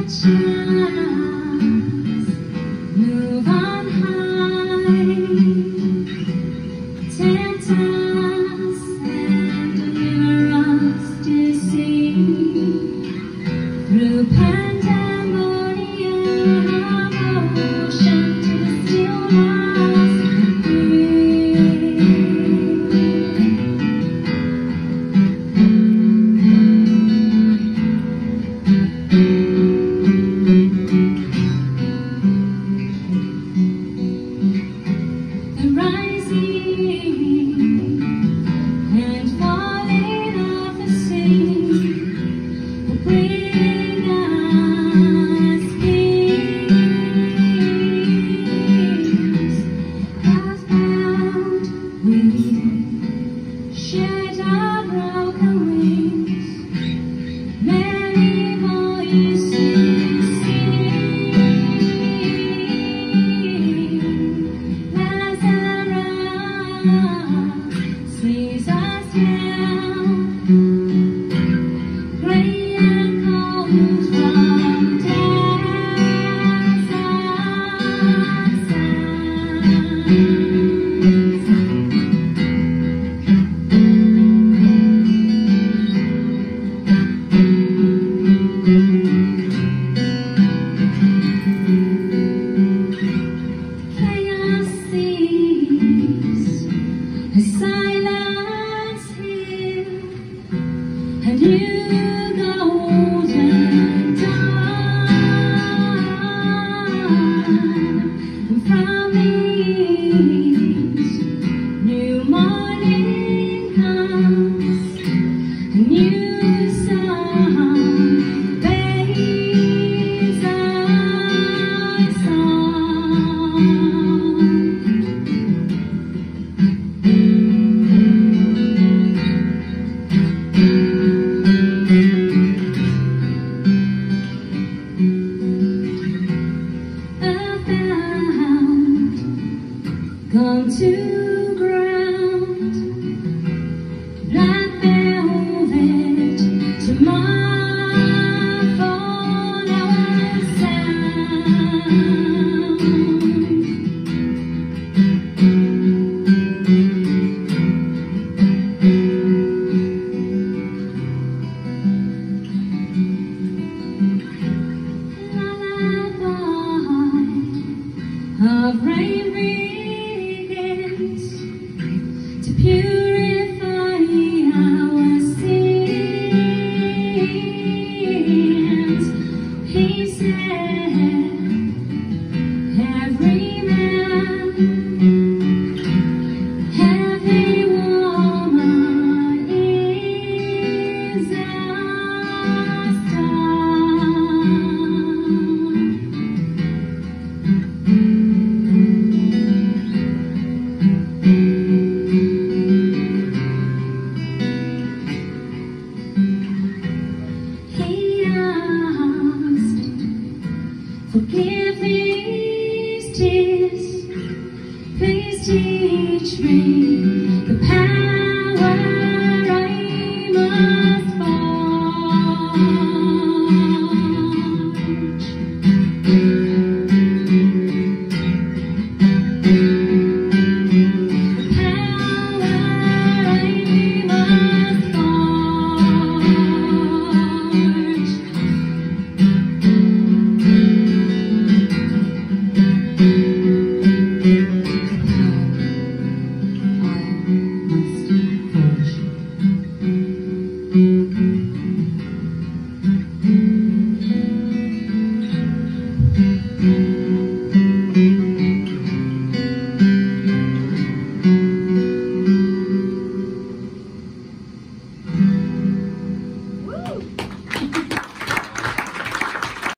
chance, move on high, tempt us and lure us to see through pandemonium of ocean to the stillness and falling off the sea will bring us peace. Earthbound, we shed our broken wings, many voices sing. Sees us now, gray and cold from desert sands. Chaos sees the silence here, and you golden dawn. And from the east, new morning comes, a new song bathes our song. Gone to ground, black velvet to mark on our sound. Lullaby of rainbow